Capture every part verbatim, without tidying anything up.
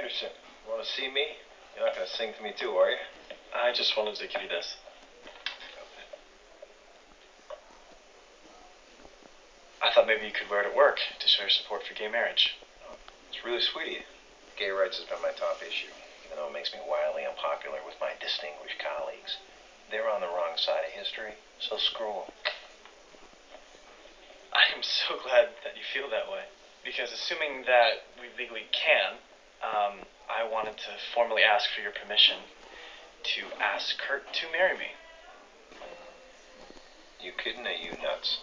Anderson, want to see me? You're not going to sing to me too, are you? I just wanted to give you this. I thought maybe you could wear it at work to show your support for gay marriage. Oh, it's really sweet of you. Gay rights has been my top issue, even though it makes me wildly unpopular with my distinguished colleagues. They're on the wrong side of history, so screw them. I am so glad that you feel that way. Because assuming that we legally can, um, I wanted to formally ask for your permission to ask Kurt to marry me. You kidding or you nuts?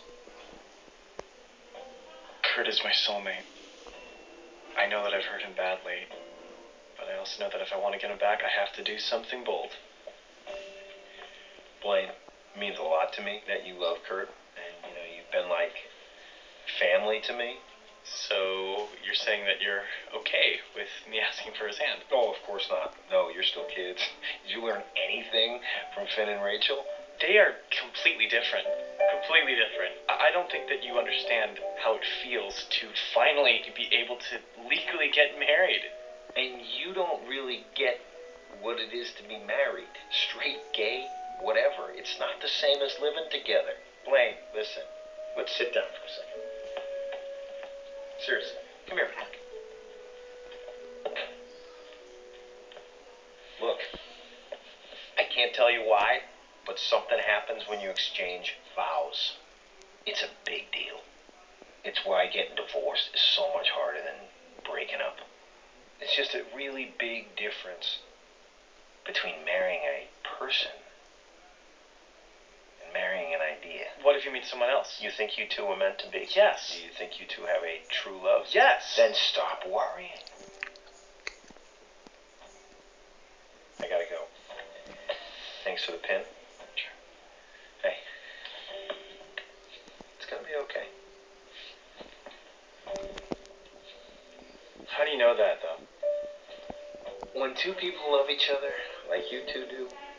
Kurt is my soulmate. I know that I've hurt him badly, but I also know that if I want to get him back, I have to do something bold. Blaine, it means a lot to me that you love Kurt, and, you know, you've been like family to me. So you're saying that you're okay with me asking for his hand? Oh, of course not. No, you're still kids. Did you learn anything from Finn and Rachel? They are completely different. Completely different. I don't think that you understand how it feels to finally be able to legally get married. And you don't really get what it is to be married. Straight, gay, whatever. It's not the same as living together. Blaine, listen. Let's sit down for a second. Seriously, come here. Look, I can't tell you why, but something happens when you exchange vows. It's a big deal. It's why getting divorced is so much harder than breaking up. It's just a really big difference between marrying a person and marrying an idea. What if you meet someone else? You think you two are meant to be? Yes. Do you think you two have a true love? Yes. Then stop worrying. I gotta go. Thanks for the pin. Sure. Hey. It's gonna be okay. How do you know that, though? When two people love each other, like you two do,